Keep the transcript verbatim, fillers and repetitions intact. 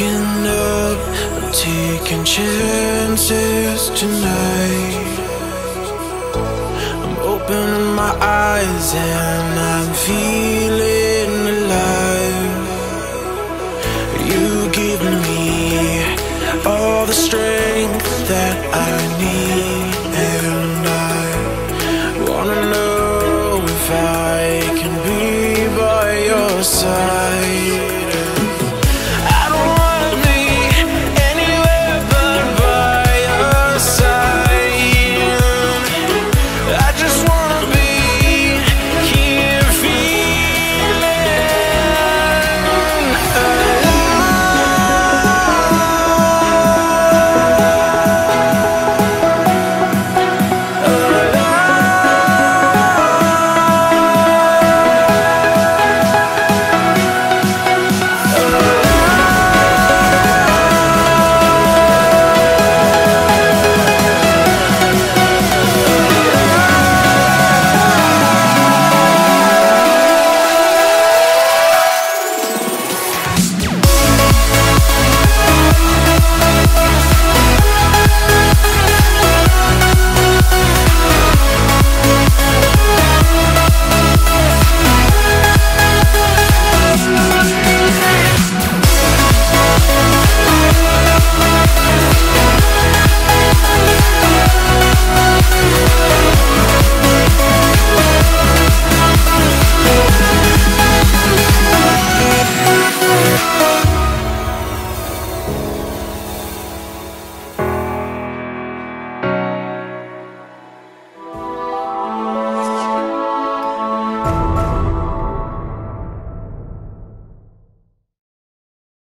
waking up, I'm taking chances tonight. I'm opening my eyes and I'm feeling alive. You give me all the strength that I need.